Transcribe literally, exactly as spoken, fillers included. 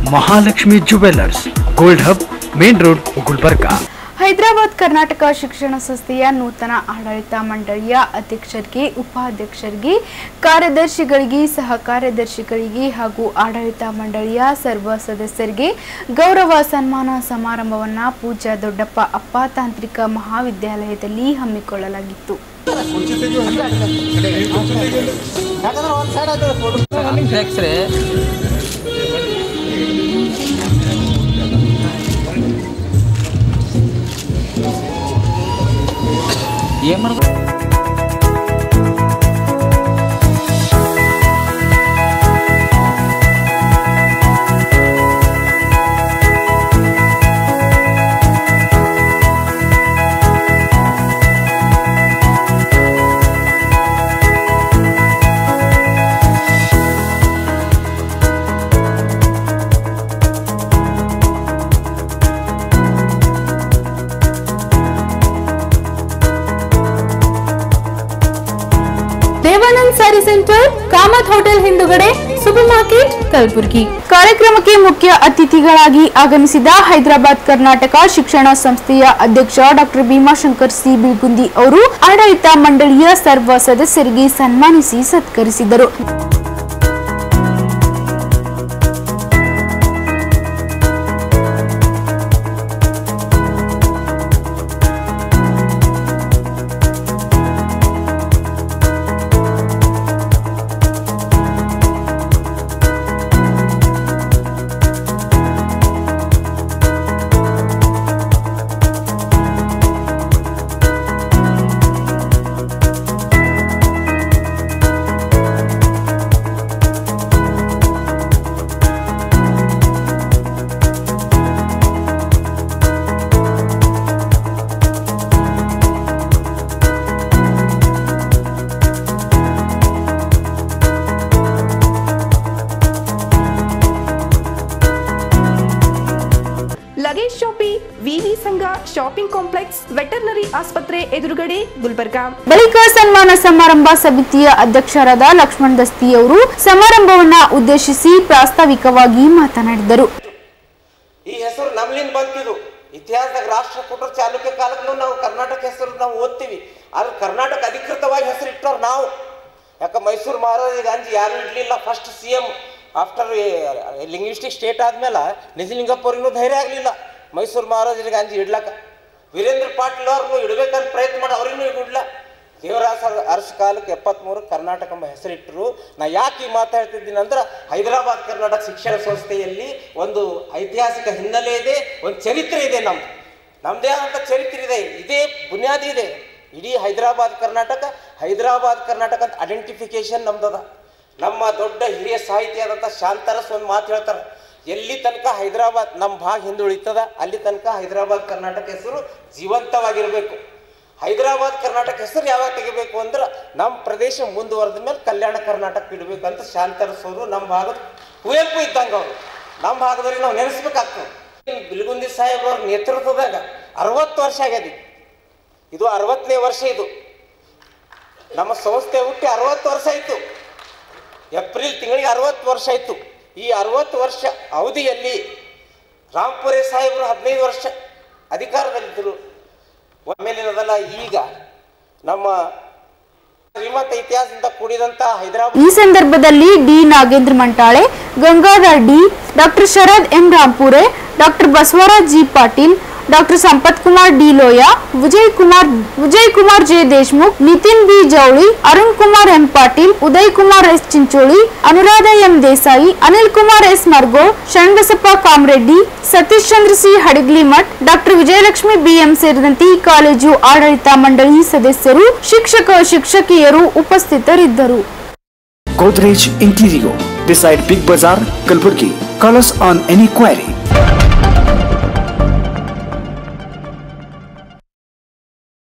Mahalakshmi Jewellers, Gold Hub, main road, Gulbarga. Hyderabad Karnataka ಶಿಕ್ಷಣ ಸಂಸ್ಥೆಯ ನೂತನ ಆಡಳಿತ ಮಂಡಳಿಯ ಅಧ್ಯಕ್ಷರಿಗೆ, ಉಪಾಧ್ಯಕ್ಷರಿಗೆ, ಕಾರ್ಯದರ್ಶಿಗಳಿಗೆ, ಸಹ ಕಾರ್ಯದರ್ಶಿಗಳಿಗೆ ಹಾಗೂ ಆಡಳಿತ ಮಂಡಳಿಯ ಸರ್ವ ಸದಸ್ಯರಿಗೆ ಗೌರವ ಸನ್ಮಾನ ಸಮಾರಂಭವನ್ನು ಪೂಜ್ಯ ದೊಡ್ಡಪ್ಪ ಅಪ್ಪ ತಾಂತ್ರಿಕ ಮಹಾವಿದ್ಯಾಲಯದಲ್ಲಿ ಹಮ್ಮಿಕೊಳ್ಳಲಾಗಿತ್ತು. ದೇವಾನಂದ್ ಸ್ಯಾರಿ ಸೆಂಟರ್, ಕಾಮತ್ ಹೋಟೆಲ್ ಹಿಂದುಗಡೆ, ಸೂಪರ್ ಮಾರ್ಕೆಟ್, ಕಲಬುರಗಿ. ಕಾರ್ಯಕ್ರಮಕ್ಕೆ ಮುಖ್ಯ ಅತಿಥಿಗಳಾಗಿ ಆಗಮಿಸಿದ ಹೈದರಾಬಾದ್ ಕರ್ನಾಟಕ ಶಿಕ್ಷಣ ಸಂಸ್ಥೆಯ ಅಧ್ಯಕ್ಷ ಡಾಕ್ಟರ್ ಭೀಮಾಶಂಕರ್ ಸಿ ಬಿಲ್ಗುಂದಿ ಅವರು ಆಡಳಿತ ಮಂಡಳಿಯ ಸರ್ವ ಸದಸ್ಯರಿಗೆ ಸನ್ಮಾನಿಸಿ ಸತ್ಕರಿಸಿದರು. ಲಗೇಜ್ ಶಾಪಿ, ವಿವಿ ಸಂಘ, ಶಾಪಿಂಗ್ ಕಾಂಪ್ಲೆಕ್ಸ್, ವೆಟರ್ನರಿ ಆಸ್ಪತ್ರೆ ಎದುರುಗಡೆ, ಗುಲ್ಬರ್ಗಾ. ಬಳಿಕ ಸನ್ಮಾನ ಸಮಾರಂಭ ಸಮಿತಿಯ ಅಧ್ಯಕ್ಷರಾದ ಲಕ್ಷ್ಮಣ್ ದಸ್ತಿ ಅವರು ಸಮಾರಂಭವನ್ನ ಉದ್ದೇಶಿಸಿ ಪ್ರಾಸ್ತಾವಿಕವಾಗಿ ಮಾತನಾಡಿದರು. ಈ ಹೆಸರು ನಮ್ಲಿಂದ ಬಂತಿದ್ದು ಇತಿಹಾಸದಾಗ ರಾಷ್ಟ್ರಕೂಟರ ಚಾಲುಕ್ಯ ಕಾಲಕ್ಕೂ ನಾವು ಕರ್ನಾಟಕ ಹೆಸರು ನಾವು ಓದ್ತೀವಿ. ಆದ್ರೆ ಕರ್ನಾಟಕ ಅಧಿಕೃತವಾಗಿ ಹೆಸರು ಇಟ್ಟವ್ರು ನಾವು. ಯಾಕೆ ಮೈಸೂರು ಮಹಾರಾಜ ಗಾಂಧಿ ಯಾರು ಇಡ್ಲಿಲ್ಲ. First C M after linguistic state ಆದ್ಮೇಲೆ ನಿಜಲಿಂಗಪ್ಪ ಅವ್ರಿಗೂ ಧೈರ್ಯ ಆಗಲಿಲ್ಲ ಮೈಸೂರು ಮಹಾರಾಜರಿಗೆ ಗಾಂಧಿ ಇಡ್ಲಕ್ಕ. ವೀರೇಂದ್ರ ಪಾಟೀಲ್ ಅವ್ರನ್ನು ಇಡಬೇಕಂತ ಪ್ರಯತ್ನ ಮಾಡಿ ಅವ್ರಿಗೂ ಇಡ್ಲ. ದೇವರಾಸ ಅರಸ ಕಾಲಕ್ಕೆ ಎಪ್ಪತ್ಮೂರು ಕರ್ನಾಟಕ ಎಂಬ ಹೆಸರಿಟ್ಟರು. ನಾ ಯಾಕೆ ಈ ಮಾತಾಡ್ತಿದ್ದೀನಿ ಅಂದ್ರೆ ಹೈದರಾಬಾದ್ ಕರ್ನಾಟಕ ಶಿಕ್ಷಣ ಸಂಸ್ಥೆಯಲ್ಲಿ ಒಂದು ಐತಿಹಾಸಿಕ ಹಿನ್ನೆಲೆ ಇದೆ, ಒಂದು ಚರಿತ್ರೆ ಇದೆ. ನಮ್ದು ನಮ್ಮದೇ ಆದಂಥ ಚರಿತ್ರೆ ಇದೆ, ಇದೇ ಬುನಿಯಾದಿ ಇದೆ. ಇಡೀ ಹೈದರಾಬಾದ್ ಕರ್ನಾಟಕ ಹೈದರಾಬಾದ್ ಕರ್ನಾಟಕ ಅಂತ ಐಡೆಂಟಿಫಿಕೇಶನ್ ನಮ್ದದ. ನಮ್ಮ ದೊಡ್ಡ ಹಿರಿಯ ಸಾಹಿತಿ ಆದಂಥ ಶಾಂತರಸ್ ಒಂದು ಮಾತು ಹೇಳ್ತಾರೆ, ಎಲ್ಲಿ ತನಕ ಹೈದರಾಬಾದ್ ನಮ್ಮ ಭಾಗ ಹಿಂದುಳಿತದ ಅಲ್ಲಿ ತನಕ ಹೈದರಾಬಾದ್ ಕರ್ನಾಟಕ ಹೆಸರು ಜೀವಂತವಾಗಿರಬೇಕು. ಹೈದರಾಬಾದ್ ಕರ್ನಾಟಕ ಹೆಸರು ಯಾವಾಗ ತೆಗಿಬೇಕು ಅಂದ್ರೆ ನಮ್ಮ ಪ್ರದೇಶ ಮುಂದುವರೆದ ಮೇಲೆ ಕಲ್ಯಾಣ ಕರ್ನಾಟಕ ಇಡಬೇಕಂತ ಶಾಂತರಸ್ ಅವರು ನಮ್ಮ ಭಾಗದ ಕುವೆಂಪು ಇದ್ದಂಗೆ ಅವರು ನಮ್ಮ ಭಾಗದಲ್ಲಿ ನಾವು ನೆನೆಸ್ಬೇಕಾಗ್ತದೆ. ಬಿಲ್ಗುಂದಿ ಸಾಹೇಬ್ರವ್ರ ನೇತೃತ್ವದಾಗ ಅರವತ್ತು ವರ್ಷ ಆಗ್ಯದ. ಇದು ಅರವತ್ತನೇ ವರ್ಷ. ಇದು ನಮ್ಮ ಸಂಸ್ಥೆ ಹುಟ್ಟಿ ಅರವತ್ತು ವರ್ಷ ಆಯಿತು. ಏಪ್ರಿಲ್ ತಿಂಗಳಿಗೆ ಅರವತ್ತು ವರ್ಷ ಆಯಿತು. ಈ ಅರವತ್ತು ವರ್ಷ ಅವಧಿಯಲ್ಲಿ ರಾಂಪುರೆ ಸಾಹೇಬರು ಹದಿನೈದು ವರ್ಷ ಅಧಿಕಾರದಲ್ಲಿದ್ದರು. ಆಮೇಲಿನದಲ್ಲ ಈಗ ನಮ್ಮ ಶ್ರೀಮಂತ ಇತಿಹಾಸದಿಂದ ಕೂಡಿದಂತ ಹೈದರಾಬಾದ್. ಈ ಸಂದರ್ಭದಲ್ಲಿ D Nagendra Mantale, Gangadhar D, doctor Sharad M Rampure, doctor Basavaraj G Patil, doctor Sampath Kumar D Loya, Vijay Kumar Vijay Kumar J Deshmukh, Nitin B Jouli, Arun Kumar M Patil, Uday Kumar S Chincholi, Anuradha M Desai, Anil Kumar S Margo, Sharanabasappa Kamareddy, Satish Chandra C Hadaglimath, doctor Vijayalakshmi B M ಸೇರಿದಂತೆ ಕಾಲೇಜು ಆಡಳಿತ ಮಂಡಳಿ ಸದಸ್ಯರು, ಶಿಕ್ಷಕ ಶಿಕ್ಷಕಿಯರು ಉಪಸ್ಥಿತರಿದ್ದರು. Godrej Interior beside Big Bazaar, Kalburgi. Call us on any query.